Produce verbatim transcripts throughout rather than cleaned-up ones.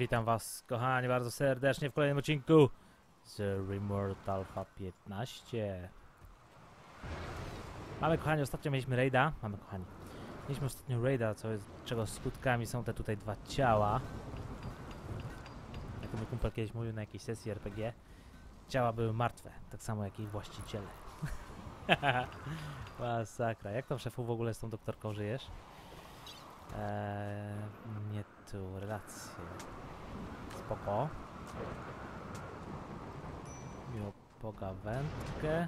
Witam was, kochani, bardzo serdecznie w kolejnym odcinku z Rimworld Alpha piętnaście. Mamy, kochani, ostatnio mieliśmy raida. Mamy, kochani, mieliśmy ostatnio raida, co jest, czego skutkami są te tutaj dwa ciała. Jak mój kumpel kiedyś mówił na jakiejś sesji R P G, ciała były martwe, tak samo jak ich właściciele. Masakra. Jak tam, szefu, w ogóle z tą doktorką żyjesz? Eee, nie tu, relacje. Spoko. Miło pogawędkę.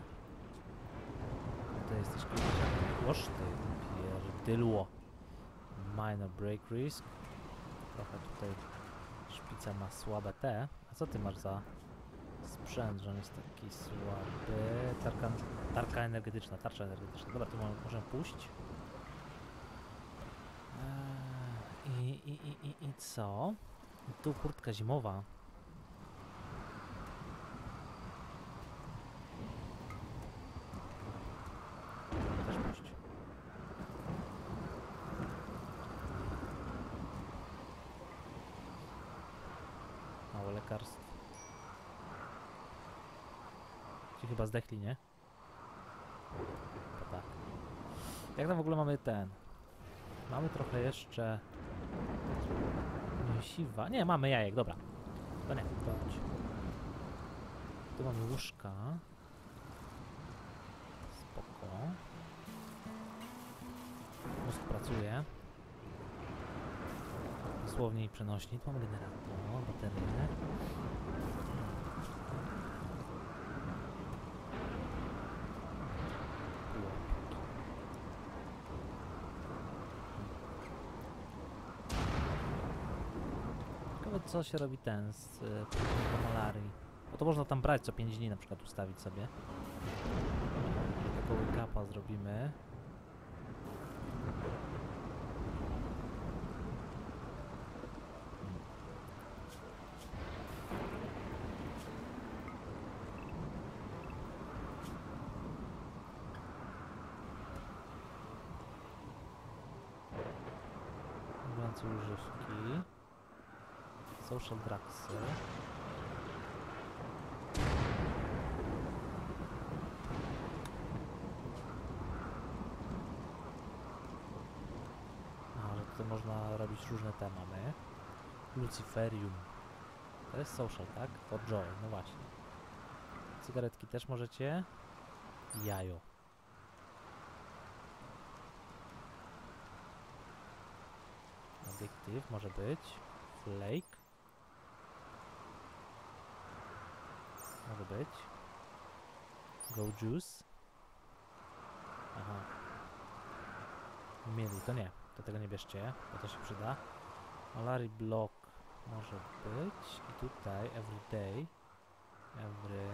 To jesteś klimatem. Oż ty, pierdylło. Minor break risk. Trochę tutaj szpica ma słabe te. A co ty masz za sprzęt, że on jest taki słaby? Tarka, tarka energetyczna, tarcza energetyczna. Dobra, tu możemy pójść. I, i, i, i, i co? Tu kurtka zimowa. Też puść. Mało lekarstw. Ci chyba zdechli, nie? To tak. Jak tam w ogóle mamy ten? Mamy trochę jeszcze siwa. Nie, mamy jajek, dobra. To nie, to chodź. Tu mamy łóżka. Spoko. Mózg pracuje. Dosłownie i przenośni. Tu mamy generator, baterię. Co się robi ten z y, malarii? Bo to można tam brać co pięć dni, na przykład ustawić sobie. Takiego wake-upa zrobimy. Mówiąc używki. Social drugsy. A, że tutaj można robić różne te mamy. Luciferium. To jest social, tak? For joy, no właśnie. Cygaretki też możecie. Jajo. Addictive może być. Flake. Może być. Go juice. Aha. Mieli, to nie. To tego nie bierzcie, bo to się przyda. Malary block może być. I tutaj every day. Every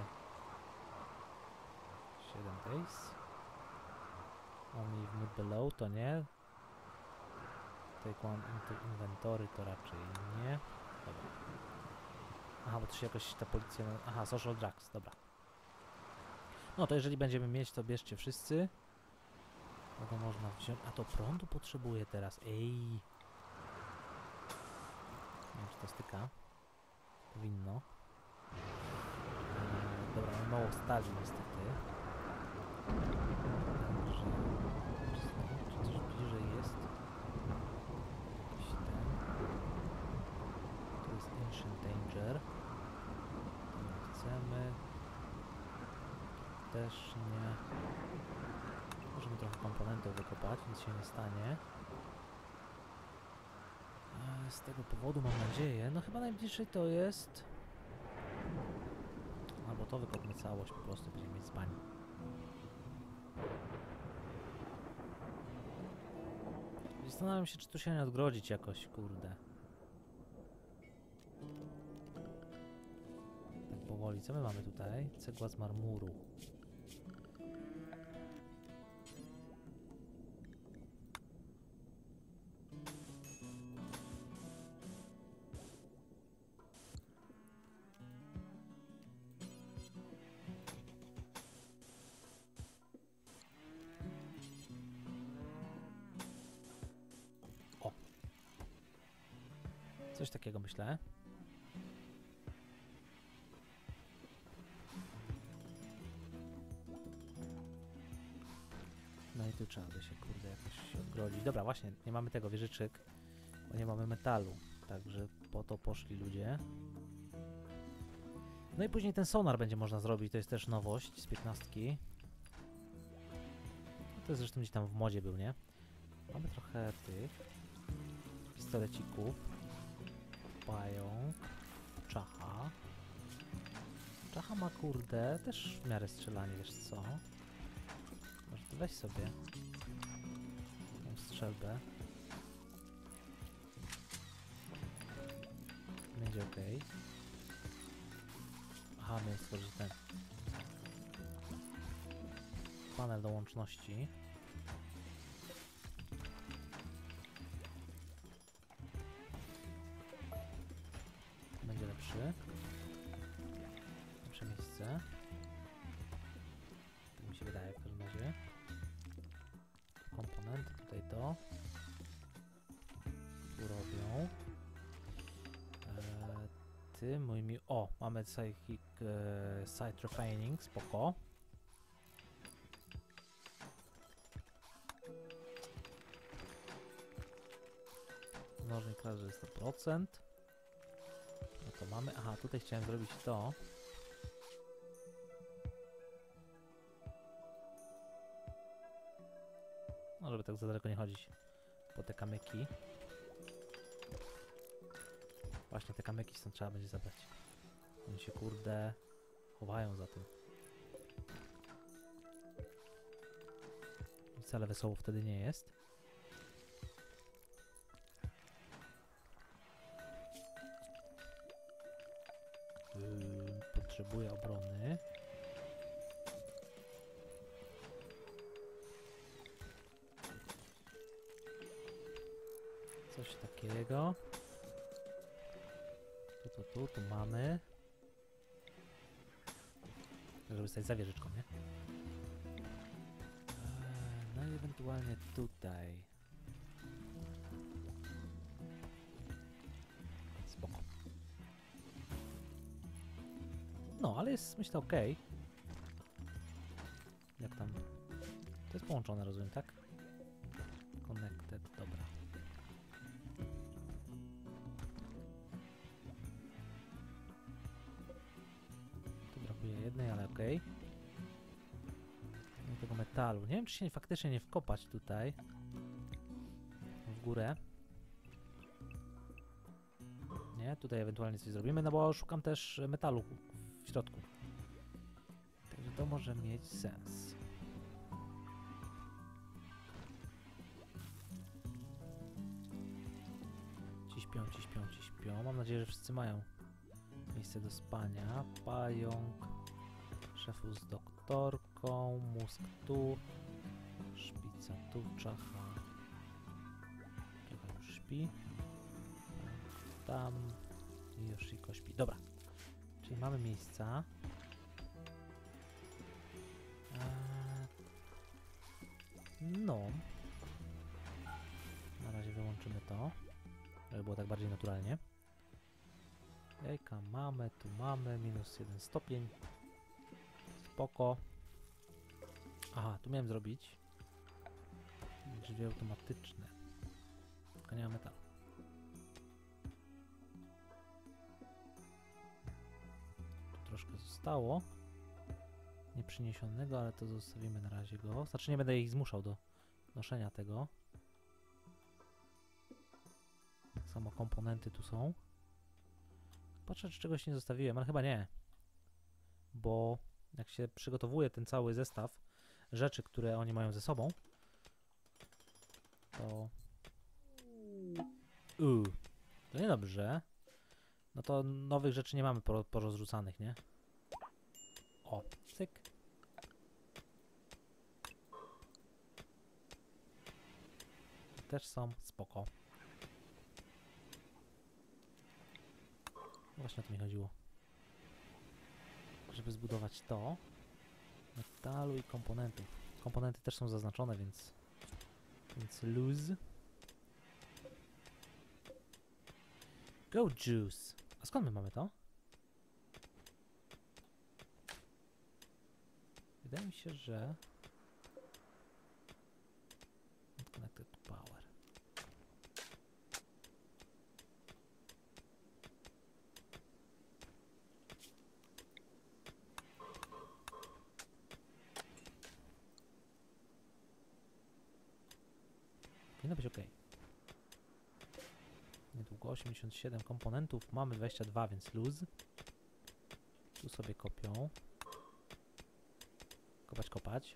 seven days. Only if move below to nie. Take one into inventory to raczej nie. Dobra. Aha, bo to się jakoś ta policja... Aha, social drugs, dobra. No to jeżeli będziemy mieć, to bierzcie wszyscy. No to można wziąć... A to prądu potrzebuje teraz, ej! Nie wiem, czy to styka. Powinno. Eee, dobra, mamy mało stali niestety. Także... Czy coś bliżej jest? Jakiś ten... To jest Ancient Danger. Chcemy. Też nie. Możemy trochę komponentów wykopać, nic się nie stanie. Z tego powodu mam nadzieję. No chyba najbliżej to jest. Albo to wykopmy całość, po prostu będziemy mieć spanie. Zastanawiam się, czy tu się nie odgrodzić jakoś, kurde. Powoli. Co my mamy tutaj? Cegła z marmuru. O! Coś takiego myślę. No i tu trzeba by się, kurde, jakoś odgrodzić. Dobra, właśnie, nie mamy tego, wieżyczek, bo nie mamy metalu. Także po to poszli ludzie. No i później ten sonar będzie można zrobić, to jest też nowość z piętnastki. To jest zresztą gdzieś tam w modzie był, nie? Mamy trochę tych pistolecików. Pająk. Czacha. Czacha ma, kurde, też w miarę strzelanie, wiesz co? Może to weź sobie tą strzelbę. Będzie ok. Aha, miałem stworzyć ten panel do łączności. Będzie lepszy. Lepsze miejsce. Tak mi się wydaje w każdym razie. Komponenty tutaj to. Tu robią. Eee, ty, mój mi... O! Mamy psychic e, side refining, spoko. Nożnik każdy sto procent. No to mamy... Aha, tutaj chciałem zrobić to. No, żeby tak za daleko nie chodzić po te kamyki. Właśnie te kamyki stąd trzeba będzie zabrać. Oni się, kurde, chowają za tym. I wcale wesoło wtedy nie jest. Yy, potrzebuję obrony. Coś takiego. Tu, tu, tu, tu mamy. Żeby stać za wieżyczką, nie? Eee, no i ewentualnie tutaj. Spoko. No, ale jest, myślę, ok. Jak tam? To jest połączone, rozumiem, tak? Connected, dobra. Tu brakuje jednej, ale ok. No i tego metalu. Nie wiem, czy się faktycznie nie wkopać tutaj. W górę. Nie, tutaj ewentualnie coś zrobimy, no bo szukam też metalu w środku. Także to może mieć sens. Ci śpią, ci śpią, ci śpią. Mam nadzieję, że wszyscy mają miejsce do spania. Pająk. Szefu z doktorką. Mózg tu. Szpica tu. Czacha. Trochę już śpi. Tam. I Yoshiko śpi. Dobra. Czyli mamy miejsca. Eee, no. Na razie wyłączymy to. Żeby było tak bardziej naturalnie. Jajka mamy, tu mamy. Minus jeden stopień. Spoko. Aha, tu miałem zrobić drzwi automatyczne. Tylko nie ma metalu. Troszkę zostało nieprzyniesionego, ale to zostawimy na razie go. Znaczy nie będę ich zmuszał do noszenia tego. Tak samo komponenty tu są. Patrzę, czy czegoś nie zostawiłem, ale chyba nie. Bo jak się przygotowuje ten cały zestaw rzeczy, które oni mają ze sobą, to... Uuu, to niedobrze. No to nowych rzeczy nie mamy porozrzucanych, nie? O, cyk. Też są, spoko. Właśnie o to mi chodziło. Żeby zbudować to. Metalu i komponentów. Komponenty też są zaznaczone, więc... Więc lose. Go juice. A skąd my mamy to? Wydaje mi się, że... powinno być ok. Niedługo osiemdziesiąt siedem komponentów, mamy dwadzieścia dwa, więc luz. Tu sobie kopią. Kopać, kopać.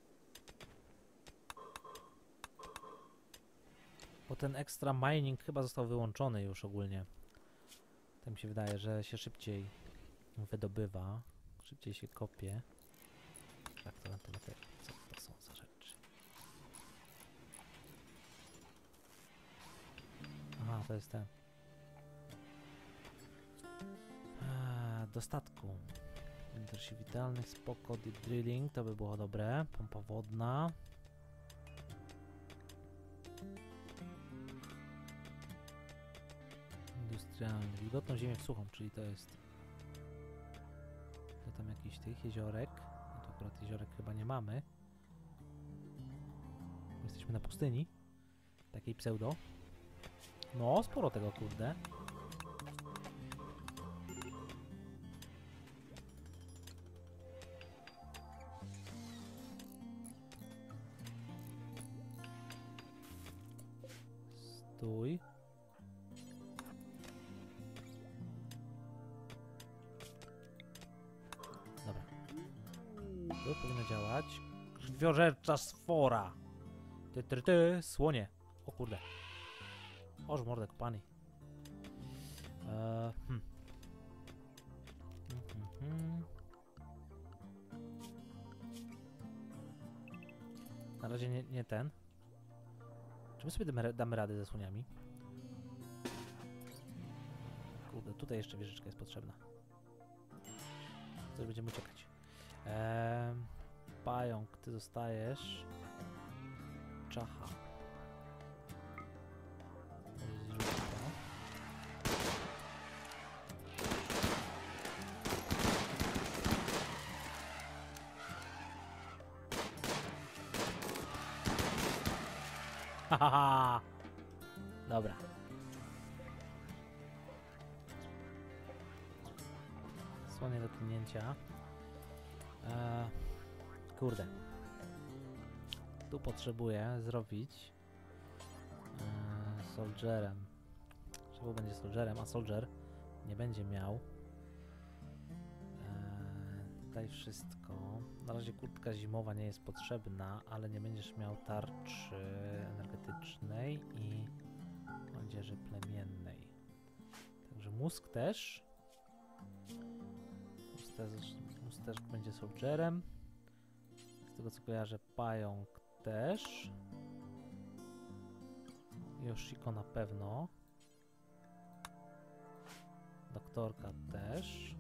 Bo ten extra mining chyba został wyłączony już ogólnie. Tak mi się wydaje, że się szybciej wydobywa, szybciej się kopie. Jak to na to materii? Co to są za rzeczy? Aha, to jest ten. Eee, do statku. Intersi witalnych, spoko, deep drilling, to by było dobre. Pompa wodna. Industrialny. Wilgotną ziemię w suchą, czyli to jest... To tam jakiś tych jeziorek. No to akurat jeziorek chyba nie mamy. Jesteśmy na pustyni. Takiej pseudo. No, sporo tego, kurde. Stój. Dobra. To powinno działać. Krwiożercza sfora. Ty, ty, ty, słonie. O kurde. Oż mordę kopany. Eee, hmm. Mm, mm, mm. Na razie nie, nie ten. Czy my sobie damy, damy radę ze słoniami? Kurde, tutaj jeszcze wieżyczka jest potrzebna. Coś będziemy uciekać. Eee, pająk, ty zostajesz. Czacha. Hahaha. Dobra. Słonie do klinięcia. Eee, kurde. Tu potrzebuję zrobić eee, soldierem. Trzeba będzie soldierem, a soldier nie będzie miał. Eee, tutaj wszystko. Na razie kurtka zimowa nie jest potrzebna, ale nie będziesz miał tarczy energetycznej i odzieży plemiennej. Także mózg też. Mózg też, mózg też będzie soldierem. Z tego co kojarzę, pająk też. Yoshiko na pewno. Doktorka też.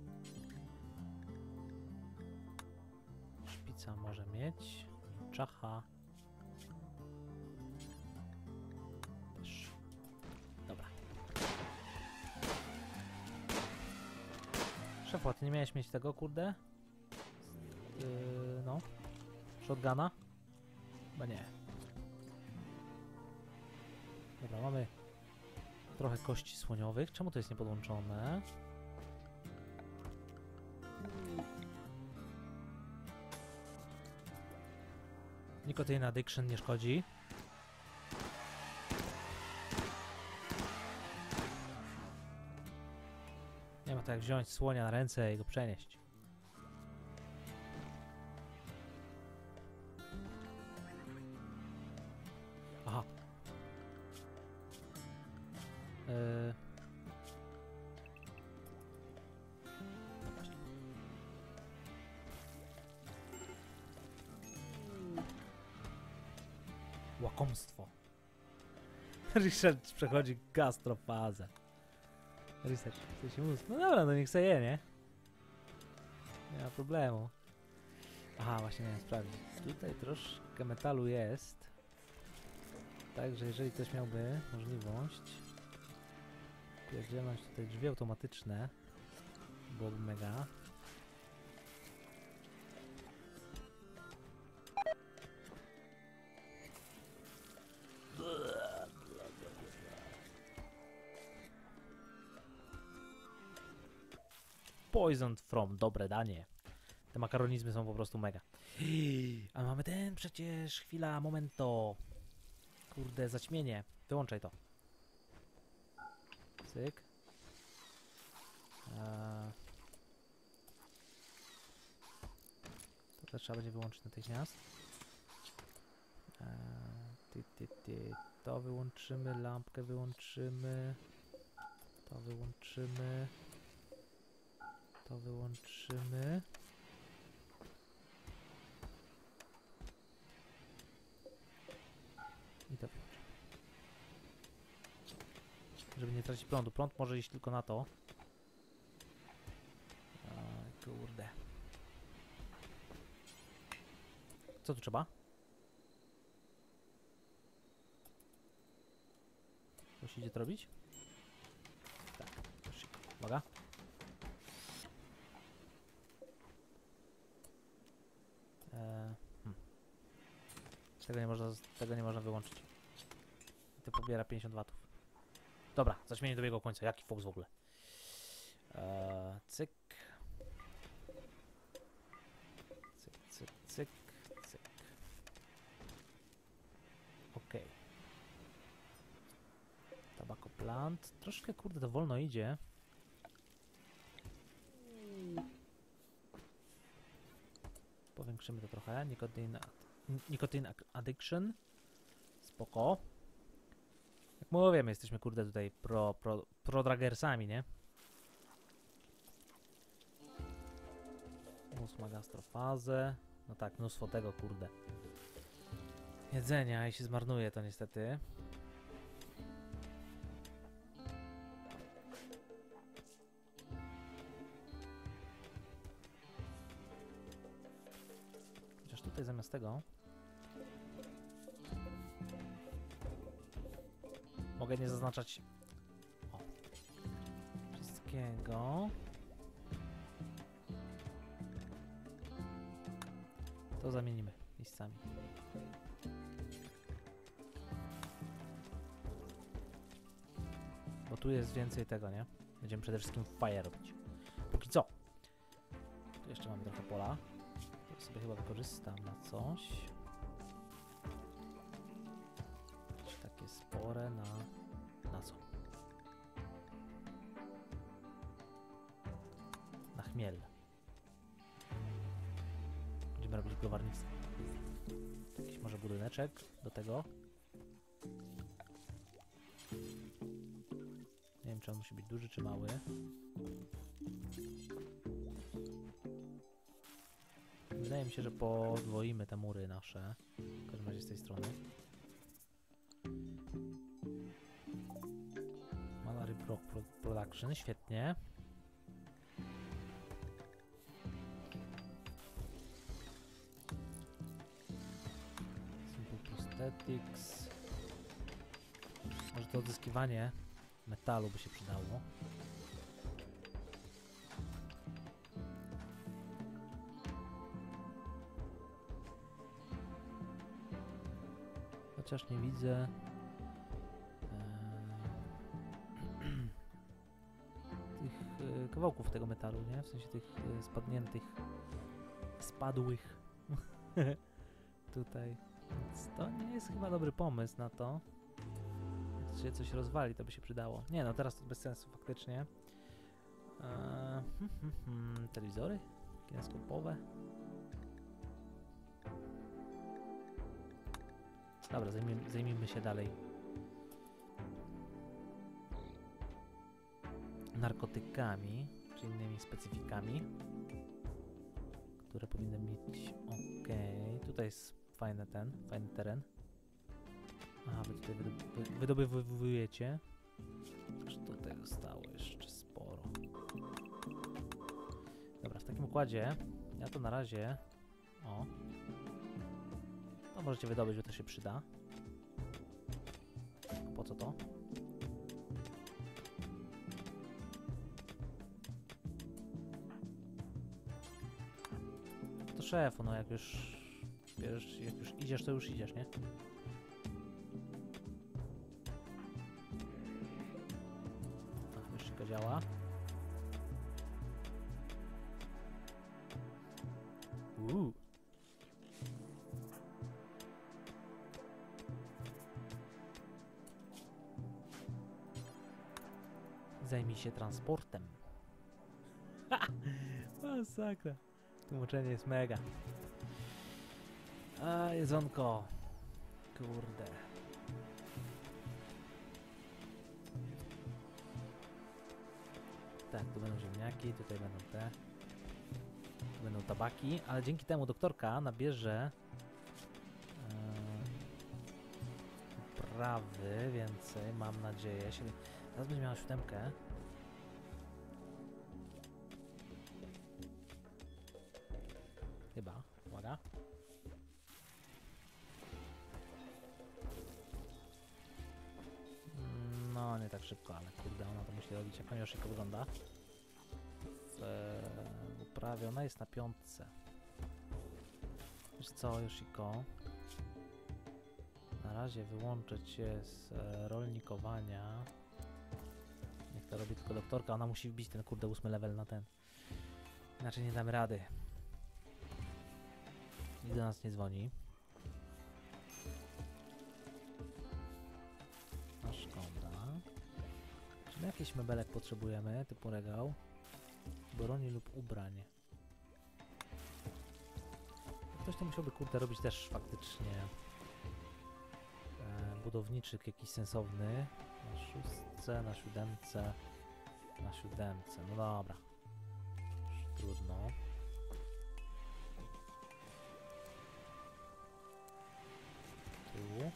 Szpica może mieć. Czacha. Też. Dobra. Szefo, ty nie miałeś mieć tego, kurde? Yy, no. Shotguna? Chyba nie. Dobra, mamy trochę kości słoniowych. Czemu to jest niepodłączone? Nicotine addiction nie szkodzi. Nie ma to jak wziąć słonia na ręce i go przenieść. Aha. Yy. Łakomstwo. Research przechodzi gastrofazę. Research, chce się mózg. No dobra, no niech se je, nie? Nie ma problemu. Aha, właśnie miałem sprawdzić. Tutaj troszkę metalu jest. Także jeżeli ktoś miałby możliwość pierdzielnąć tutaj drzwi automatyczne, byłoby mega. Poisoned from, dobre danie. Te makaronizmy są po prostu mega. A mamy ten przecież, chwila, momento. Kurde, zaćmienie. Wyłączaj to. Cyk. Eee. To też trzeba będzie wyłączyć natychmiast. Eee. Ty, ty, ty. To wyłączymy, lampkę wyłączymy. To wyłączymy. To wyłączymy. I to wyłączymy. Żeby nie tracić prądu. Prąd może iść tylko na to. Aj, kurde. Co tu trzeba? Coś idzie to robić? Tak, już idzie. Uwaga. Eee, hmm. Tego nie można, tego nie można wyłączyć. I to pobiera pięćdziesiąt watów. Dobra, zaćmienie dobiegło końca. Jaki fokus w ogóle? Eee, cyk. Cyk, cyk, cyk, cyk. Okej. Okay. Tobacco plant. Troszkę, kurde, to wolno idzie. Powiększymy to trochę. Nicotine, nicotine addiction. Spoko. Jak mówię, my jesteśmy, kurde, tutaj pro, pro, pro dragersami, nie? Ósma gastrofazę. No tak, mnóstwo tego, kurde. Jedzenia i się zmarnuje to niestety. Chociaż tutaj zamiast tego mogę nie zaznaczać o, wszystkiego. To zamienimy miejscami. Bo tu jest więcej tego, nie? Będziemy przede wszystkim fire robić. Póki co. Tu jeszcze mamy trochę pola. To sobie chyba wykorzystam na coś. Jakieś takie spore na... na co? Na chmiel. Będziemy robić browarnictwo. Jakiś może budyneczek do tego. Nie wiem, czy on musi być duży, czy mały. Wydaje mi się, że podwoimy te mury nasze. W każdym razie z tej strony. Malary Block Production, świetnie. Simple Prosthetics. Może to odzyskiwanie metalu by się przydało. Chociaż nie widzę ee, tych e, kawałków tego metalu, nie? W sensie tych e, spadniętych, spadłych tutaj. Więc to nie jest chyba dobry pomysł na to. Jak się coś rozwali, to by się przydało. Nie no, teraz to bez sensu faktycznie. Eee, hmm, hmm, hmm, telewizory kineskopowe. Dobra, zajmijmy, zajmijmy się dalej narkotykami, czy innymi specyfikami, które powinny mieć... Okej, okay. Tutaj jest fajny ten, fajny teren. Aha, wy tutaj wydoby, wydobywujecie. Aż tutaj zostało jeszcze sporo. Dobra, w takim układzie ja to na razie... O. To możecie wydobyć, bo to się przyda. Po co to? To szefu, no jak już, wiesz, jak już idziesz, to już idziesz, nie? A, już tylko działa. Uuu. Zajmij się transportem. Masakra. Tłumaczenie jest mega. A, jedzonko. Kurde. Tak, tu będą ziemniaki, tutaj będą te. Tu będą tabaki, ale dzięki temu doktorka nabierze yy, uprawy więcej, mam nadzieję. Siedem... Teraz będzie miała siódemkę. Chyba, uwaga. No, nie tak szybko, ale kurde, ona to musi robić. Jak Yoshiko wygląda? W e, uprawie, ona jest na piątce. Wiesz co, Yoshiko? Na razie wyłączę cię z e, rolnikowania. Niech to robi tylko doktorka, ona musi wbić ten kurde ósmy level na ten. Inaczej nie damy rady. Nikt do nas nie dzwoni. No szkoda. Czy my jakiś mebelek potrzebujemy, typu regał? Broni lub ubrań. Ktoś to musiałby kurde robić też faktycznie e, budowniczyk jakiś sensowny. Na szóstce, na siódemce, na siódemce. No dobra. Już trudno. Tu.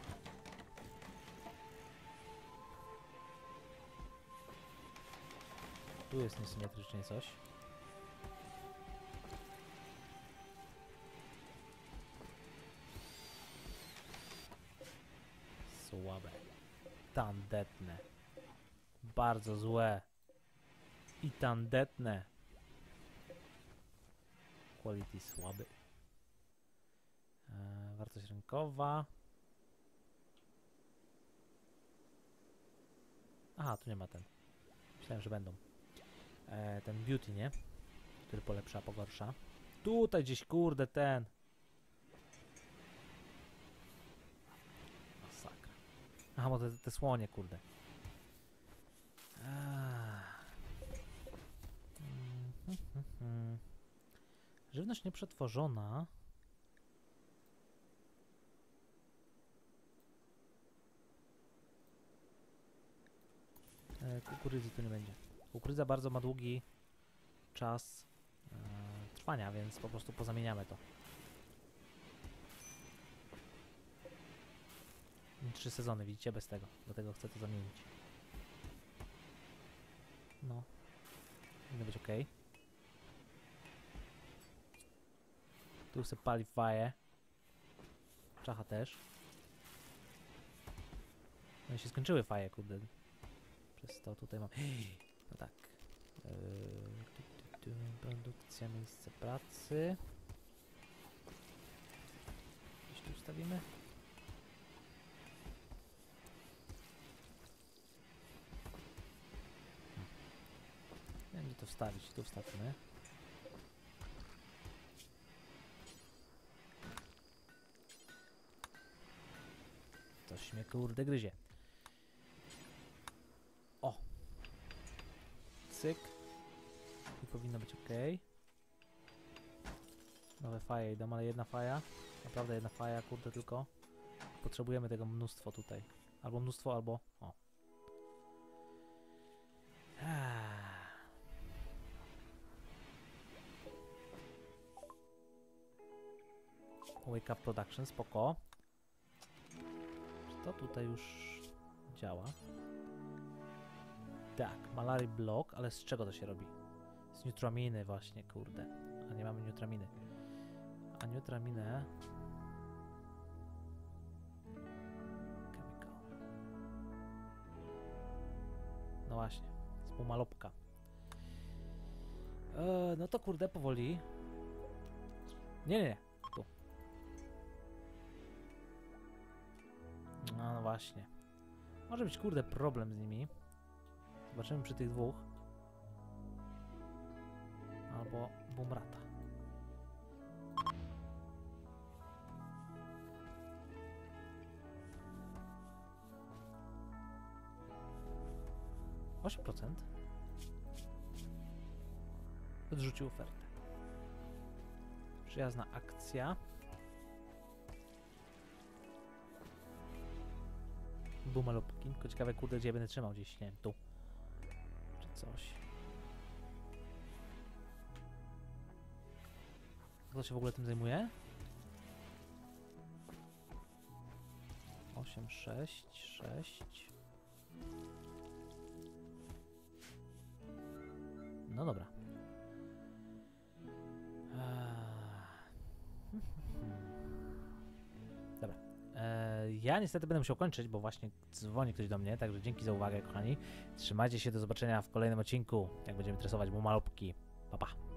Tu jest niesymetrycznie coś. Słabe. Tandetne. Bardzo złe. I tandetne. Quality słaby. Eee, wartość rynkowa. Aha, tu nie ma ten. Myślałem, że będą. Eee, ten beauty, nie? Który polepsza, pogorsza. Tutaj gdzieś, kurde, ten. Masakra. Aha, bo te, te słonie, kurde. Ah. Mm, mm, mm, mm. Żywność nieprzetworzona. E, kukurydzy tu nie będzie. Kukurydza bardzo ma długi czas e, trwania, więc po prostu pozamieniamy to. Trzy sezony, widzicie, bez tego. Dlatego chcę to zamienić. No. Powinno być ok. Tu se pali faję. Czacha też. No i się skończyły faje, kurde. Przez to tutaj mam... No tak. Yy, tu, tu, tu, produkcja, miejsce pracy. Gdzieś tu ustawimy. Nie wiem, gdzie to wstawić. Tu wstawimy. Coś mnie kurde gryzie. O! Cyk. I powinno być ok. Nowe faje idą, ale jedna faja. Naprawdę jedna faja, kurde, tylko. Potrzebujemy tego mnóstwo tutaj. Albo mnóstwo, albo... O. Wake Up Production, spoko. Czy to tutaj już działa? Tak, Malary Block, ale z czego to się robi? Z neutraminy właśnie, kurde. A nie mamy neutraminy. A neutraminę... Chemical. No właśnie, spumalopka. Eee, no to kurde, powoli. Nie, nie, nie. Tu. No, no właśnie. Może być kurde problem z nimi. Zobaczymy przy tych dwóch. Albo Bumrata. osiem procent. Odrzucił ofertę. Przyjazna akcja. Bumalupki. Tylko ciekawe, kurde, gdzie ja będę trzymał. Gdzieś, nie wiem, tu. Czy coś. Kto się w ogóle tym zajmuje? osiem, sześć, sześć. No dobra. Dobra. Eee, ja niestety będę musiał kończyć, bo właśnie dzwoni ktoś do mnie, także dzięki za uwagę, kochani. Trzymajcie się, do zobaczenia w kolejnym odcinku, jak będziemy tresować bumalupki. Pa, pa.